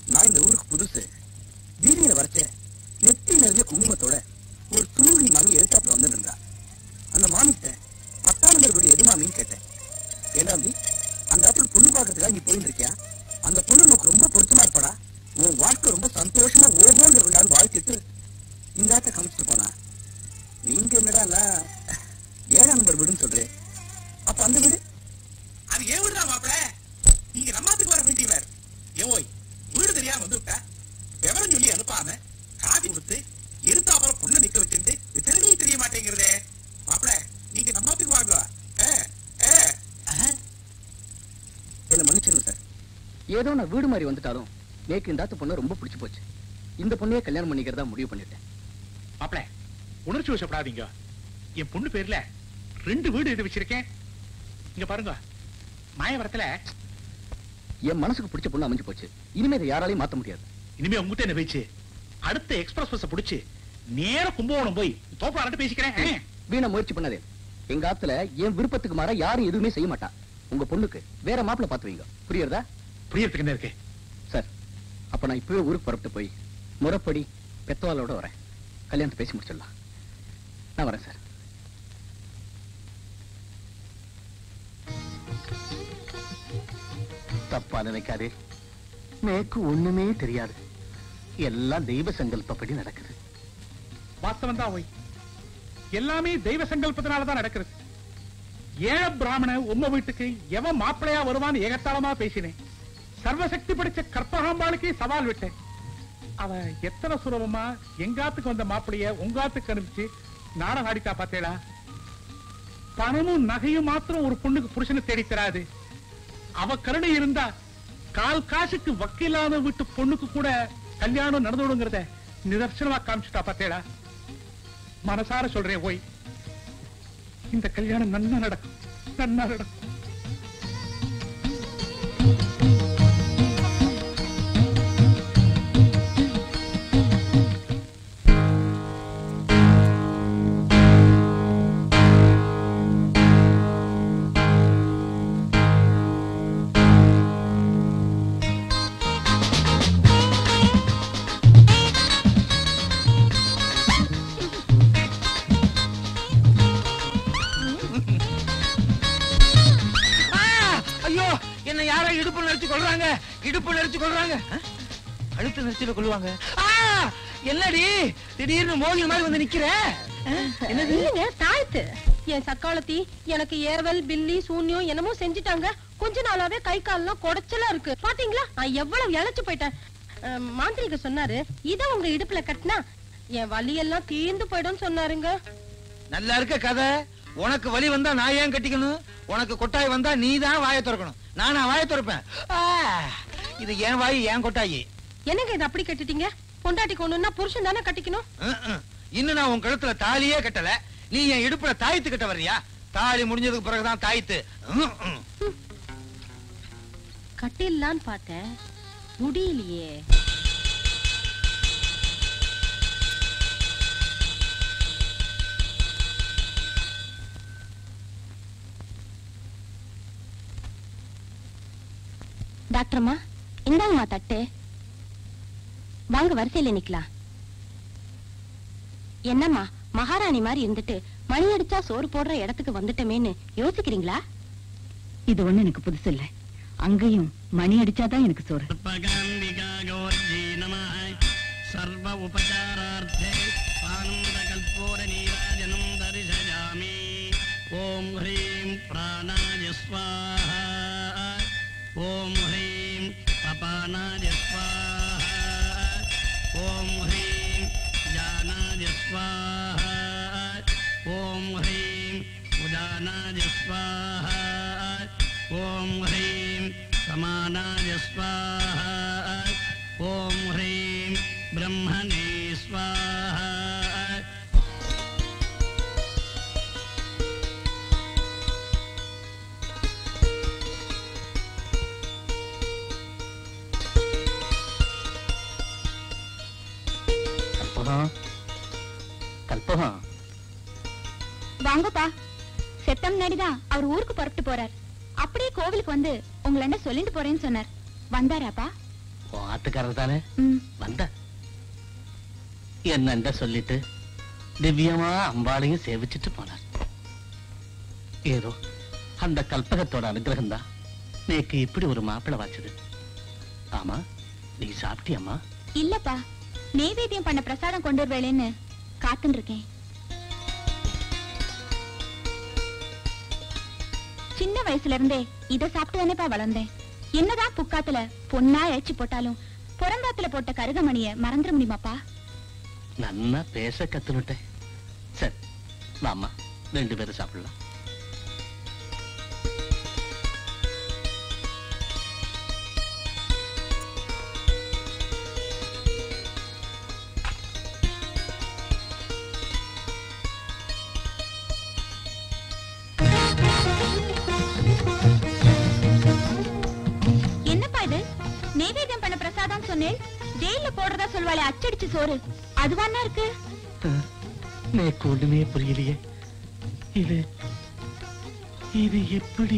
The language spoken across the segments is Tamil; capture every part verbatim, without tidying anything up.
நான் இந்த ஊருக்கு புதுசு. வீதியில வரைச்ச நெத்தி நிறைய குங்குமத்தோட ஒரு தூங்கி மாமி எழுத்தாப்புல வந்து இருந்தா. அந்த மாமிட்ட பத்தாம் நம்பர் வீடு எது மாமின்னு கேட்டேன். ஏண்டாம்பி, அந்த ஆப்பிள் பொண்ணு பார்க்கறதுக்காக நீ போயிட்டு இருக்கியா? அந்த பொண்ணு உனக்கு ரொம்ப பொருத்தமா இருப்பாடா, உன் வாழ்க்கை ரொம்ப சந்தோஷமா ஓகோன்னு இருந்தாலும் வாழ்த்திட்டு இந்த ஆட்ட காமிச்சிட்டு போனா. நீங்க என்னடா ஏழாம் நம்பர் வீடுன்னு சொல்றேன். அப்ப அந்த வீடு அது ஏன் வீடுதான் மாப்பிள? நீங்க நம்மாத்துக்கு வர வேண்டியவர். ஏவோய், வீடு தெரியாம வந்து விட்டா விவரம் சொல்லி அனுப்பாம காதி கொடுத்து எதிர்த்தாப்புறம் பொண்ணு நிக்க வச்சுட்டு வித்தனையும் தெரிய மாட்டேங்கிறதே. மாப்பிள, நீங்க நம்மாத்துக்கு வாங்க. என்ன மன்னிச்சிருங்க சார். ஏதோ நான் வீடு மாதிரி வந்துட்டாலும் நேக்கு இந்த ஆத்து பொண்ணு ரொம்ப பிடிச்சு போச்சு. இந்த பொண்ணையே கல்யாணம் பண்ணிக்கிறதா முடிவு பண்ணிட்டேன். மாப்பிள, உணர்ச்சி வசப்படாதீங்க. என் பொண்ணு பேர்ல ரெண்டு வீடு எழுதி வச்சிருக்கேன். இங்க பாருங்க, மாயவரத்துல என் மனசுக்கு பிடிச்ச பொண்ணு அமைஞ்சு போச்சு. இனிமே இதை யாராலையும் மாத்த முடியாது. இனிமே உங்ககிட்ட என்ன பேச்சு? அடுத்த எக்ஸ்பிரஸ் பஸ் பிடிச்சு நேர கும்பகோணம் போய் தோப்பாளர்கிட்ட பேசிக்கிறேன். வீணா முயற்சி பண்ணாதே. எங்க ஆத்துல என் விருப்பத்துக்கு மாற யாரும் எதுவுமே செய்ய மாட்டா. உங்க பொண்ணுக்கு வேற மாப்பிள்ள பாத்து வைங்க. புரியுறதா? புரியறதுக்கு என்ன இருக்கு சார்? அப்ப நான் இப்பவே ஊருக்கு புறப்பட்டு போய் முறைப்படி பெத்தவாளோட வரேன். கல்யாணத்தை பேசி முடிச்சிடலாம். நான் வரேன் சார். தப்பா நினைக்காதே. எனக்கு ஒண்ணுமே தெரியாது. எல்லாம் தெய்வ சங்கல்பப்படி நடக்குது. வாஸ்தவம் தான் ஓய். எல்லாமே தெய்வ சங்கல்பத்தினாலதான் நடக்கிறது. ஏழ பிராமண உம்ம வீட்டுக்கு எவன் மாப்பிளையா வருவான்னு ஏகத்தாளமா பேசினேன். சர்வசக்தி படிச்ச கற்பகாம்பாளுக்கே சவால் விட்டேன். அவ எத்தனை சுலபமா எங்காத்துக்கு வந்த மாப்பிளைய உங்காத்துக்கு அனுப்பிச்சு நாடகம் ஆடித்தா பார்த்தேடா. பணமும் நகையும் மாத்திரம் ஒரு பொண்ணுக்கு புருஷனை தேடி தராது. அவ கருணை இருந்தா கால் காசுக்கு வக்கீலான வீட்டு பொண்ணுக்கு கூட கல்யாணம் நடந்துடுங்கிறத நிதர்சனமா காமிச்சுட்டா பார்த்தேடா. மனசார சொல்றேன் ஓய், இந்த கல்யாணம் நன்னா நடக்கும், நன்னா நடக்கும். இடுப்பு நெரிச்சு கொள்றாங்க, அழுத்து நெரிச்சில கொள்வாங்க. என்னடி திடீர்னு மோகில் மாதிரி வந்து நிக்கிற? என்னது? தாழ்த்து. என் சக்காலத்தி எனக்கு ஏவல் பில்லி சூன்யம் என்னமோ செஞ்சுட்டாங்க. கொஞ்ச நாளாவே கை கால்லாம் குடைச்சலா இருக்கு. பாத்தீங்களா நான் எவ்வளவு இழைச்சு போயிட்டேன். மாந்திரிக சொன்னாரு, இத உங்க இடுப்புல கட்டினா என் வலி எல்லாம் தீர்ந்து போயிடும் சொன்னாருங்க. நல்லா இருக்க கதை. உனக்கு வலி வந்தா நான் ஏன் கட்டிக்கணும்? உனக்கு கொட்டாய் வந்தா நீ தான் வாயை திறக்கணும். நானா வாயை திறப்பேன்? இது ஏன் வாய் ஏன் கொட்டாயி. என்னங்க இது அப்படி கட்டிட்டீங்க? பொண்டாட்டி கொண்டுன்னா புருஷன் தானே கட்டிக்கணும். இன்னும் நான் உன் கழுத்துல தாலியே கட்டல, நீ என் இடுப்புல தாய்த்து கட்ட வர்றியா? தாலி முடிஞ்சதுக்கு பிறகுதான் தாய்த்து. கட்டிடலான்னு பார்த்தேன், முடியலையே. டாக்டர்மா, இந்தாங்கம்மா தட்டு. வாங்க வரிசையில நிக்கலாம். என்னம்மா மகாராணி மாதிரி இருந்துட்டு மணி அடிச்சா சோறு போடுற இடத்துக்கு வந்துட்டமேன்னு யோசிக்கிறீங்களா? இது ஒண்ணு எனக்கு புதுசு இல்ல. அங்கேயும் மணி அடிச்சாதான் எனக்கு சோறு. சர்வ உபசாரார்த்தே ஆனந்த கல்போர நீராஜனம் தரிசயாமி. ஓம் ஹ்ரீம் பிராணாய ஸ்வாஹா. ஓம் ஹ்ரீம் அபானாய ஸ்வாஹா. ஓம் ஹ்ரீம் ஜானாய ஸ்வாஹா. ஓம் ஹ்ரீம் உதானாய ஸ்வாஹா. ஓம் ஹ்ரீம் சமானாய ஸ்வாஹா. ஓம் ஹ்ரீம் பிரம்மணே ஸ்வாஹா. கல்பகம், வாங்கப்பா. செத்தம் நடிதான் அவர் ஊருக்கு புறப்பட்டு போறார். அப்படியே கோவிலுக்கு வந்து உங்களை என்ன சொல்லிட்டு போறேன்னு சொன்னார். வந்தாராப்பா? ஆத்துக்காரர் தானே வந்த என்னண்ட சொல்லிட்டு திவ்யமா அம்பாளையும் சேவிச்சுட்டு போனார். ஏதோ அந்த கல்பகத்தோட அனுகிரகம் தான் நேக்கு இப்படி ஒரு மாப்பிளை வாச்சது. ஆமா, நீ சாப்பிட்டியம்மா? இல்லப்பா, நெய்வேத்தியம் பண்ண பிரசாதம் கொண்டு வருவேன்னு காத்துன்னு இருக்கேன். சின்ன வயசுல இருந்தே இத சாப்பிட்டு தானேப்பா வளர்ந்தேன். என்னதான் புக்காத்துல பொண்ணா இழைச்சி போட்டாலும் புறந்தாத்துல போட்ட கருகமணிய மறந்துட முடியுமாப்பா? நன்னா பேச கத்துனுட்டேன். சரி வாமா, ரெண்டு பேரும் சாப்பிடலாம். ஜெயில போடுறதா சொல்வாளே அச்சடிச்சு சோறு, அதுவானா இருக்கு? எனக்கு ஒண்ணுமே புரியலையே. இது இது எப்படி?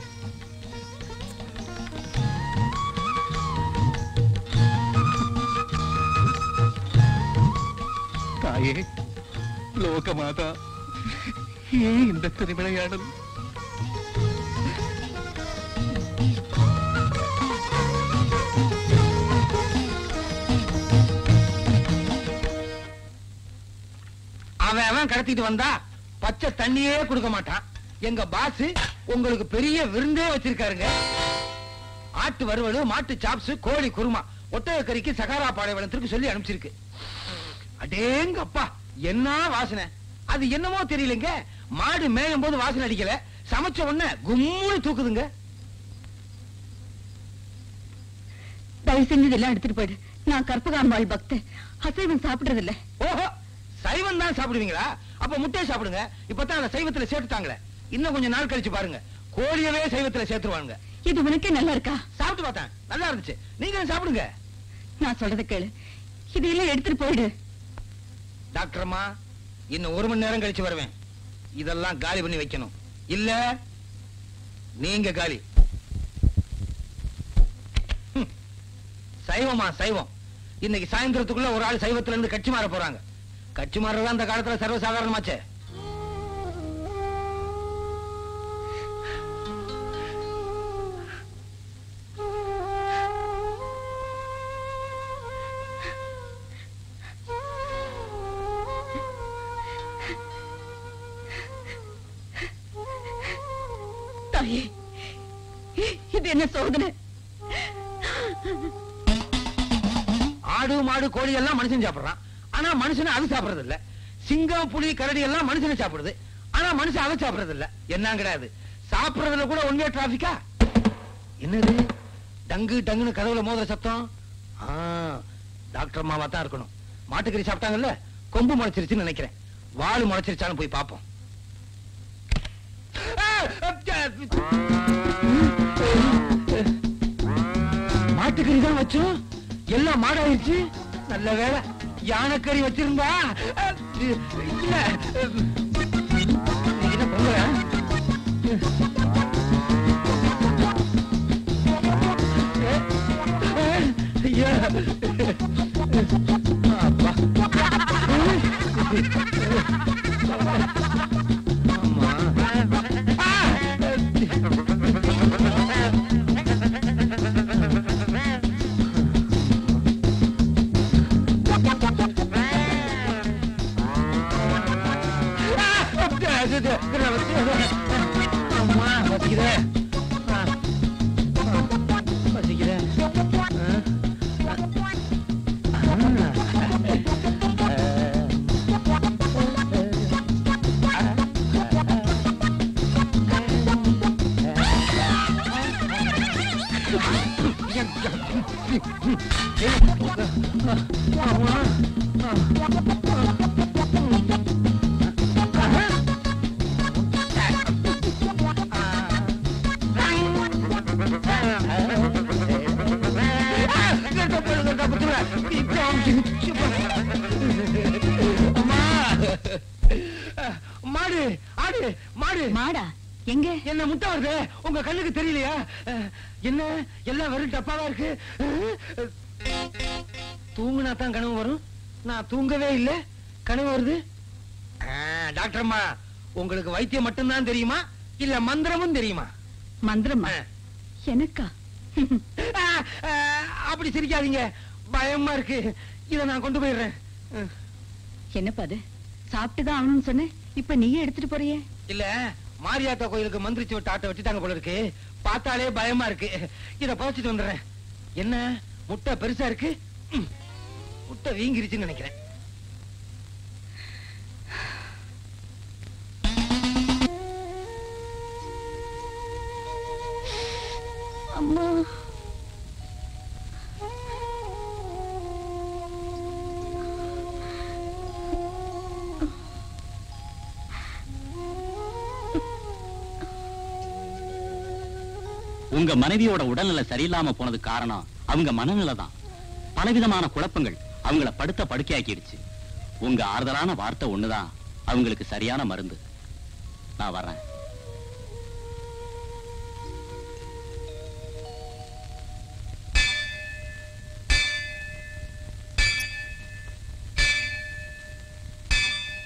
தாயே லோகமாதா, ஏன் இந்த திருவிளையாடல்? அவன் அவன் கடத்திட்டு வந்தா பச்சை தண்ணியே கொடுக்க மாட்டான். எங்க பாஸ் உங்களுக்கு பெரிய விருந்தே வச்சிருக்காருங்க. ஆட்டு வறுவலு, மாட்டு சாப்ஸ், கோழி குருமா, ஒட்டக கறிக்கு சகாரா பாலைவனத்திற்கு சொல்லி அனுப்பிச்சிருக்கு. அடேங்க அப்பா, என்ன வாசனை! அது என்னமோ தெரியலங்க, மாடு மேயும் போது வாசனை அடிக்கல, சமைச்ச உடனே கும்முன்னு தூக்குதுங்க. தயவு செஞ்சு இதெல்லாம் எடுத்துட்டு போயிடு. நான் கற்பகாம்பாள் பக்தன், அசைவம் சாப்பிடுறது இல்ல. ஓஹோ, சைவம் தான் சாப்பிடுவீங்களா? அப்ப முட்டையை சாப்பிடுங்க. இப்பதான் அந்த சைவத்துல சேர்த்துட்டாங்களே, இன்னும் கொஞ்சம் நாள் கழிச்சு பாருங்க, கோழியவே சைவத்துல சேர்த்துருவாங்க. இது உனக்கே நல்லா இருக்கா? சாப்பிட்டு பார்த்தேன், நல்லா இருந்துச்சு. நீங்க சாப்பிடுங்க. நான் சொல்றத கேளு, இதெல்லாம் எடுத்துட்டு போயிடு. டாக்டர் அம்மா, இன்னும் ஒரு மணி நேரம் கழிச்சு வருவேன். இதெல்லாம் காலி பண்ணி வைக்கணும், இல்ல நீங்க காலி. சைவமா சைவம். இன்னைக்கு சாயந்தரத்துக்குள்ள ஒரு ஆள் சைவத்துல இருந்து கட்சி மாற போறாங்க. கட்சி மாறதான் அந்த காலத்துல சர்வசாதாரணமாச்சே. தாயே, இது என்ன சோதனை? ஆடு மாடு கோழி எல்லாம் மனுஷன் சாப்பிடுறான், ஆனா மனுஷனை அது சாப்பிடுறது இல்ல. சிங்கம் புலி கரடி எல்லாம் மனுஷனை சாப்பிடுது, ஆனா மனுஷன் அதை சாப்பிடுறது இல்ல. என்ன கிடையாது, சாப்பிடுறதுல கூட ஒன்வே டிராபிக்கா? என்னது டங்கு டங்குன்னு கதவுல மோதிர சத்தம்? டாக்டர் அம்மாவா தான் இருக்கணும். மாட்டுக்கறி சாப்பிட்டாங்கல்ல, கொம்பு முளைச்சிருச்சுன்னு நினைக்கிறேன். வாழு முளைச்சிருச்சான்னு போய் பார்ப்போம். மாட்டுக்கறி தான் வச்சோம், எல்லாம் மாடாயிருச்சு. நல்ல வேலை யானைக்கறி வச்சிருந்தா. இல்ல என்ன பொங்கல? அப்பா அம்மா வசிக்கிறேன் வசிக்கிறேன். மாடு ஆடு மாடு. மாடா எங்க? என்ன முட்டை வருது, உங்க கண்ணுக்கு தெரியலையா? என்ன எல்லாம் வெறும் டப்பாவா இருக்கு? தூங்குனா தான் கனவு வரும். நான் தூங்கவே இல்ல, கனவு வருது. டாக்டர் அம்மா, உங்களுக்கு வைத்தியம் மட்டும்தான் தெரியுமா இல்ல மந்திரமும் தெரியுமா? மந்திரமா? எனக்கா? அப்படி சிரிக்காதீங்க, பயமா இருக்கு. இத நான் கொண்டு போயிடுறேன். என்னப்பா அது? சாப்பிட்டுதான் ஆகணும்னு சொன்னேன், இப்ப நீயே எடுத்துட்டு போறியே? இல்ல, மாரியாத்தா கோயிலுக்கு மந்திரிச்சு விட்டு ஆட்டை வச்சுட்டாங்க போல இருக்கு. பார்த்தாலே பயமா இருக்கு. இத புதைச்சிட்டு வந்துடுறேன். என்ன முட்டை பெருசா இருக்கு? முட்டை வீங்கிருச்சுன்னு நினைக்கிறேன். அம்மா, உங்க மனைவியோட உடல்நிலை சரியில்லாம போனது காரணம் அவங்க மனநிலை தான். பலவிதமான குழப்பங்கள் அவங்கள படுத்த படுக்கையாக்கிடுச்சு. உங்க ஆறுதலான வார்த்தை ஒண்ணுதான் அவங்களுக்கு சரியான மருந்து. நான் வர்றேன்.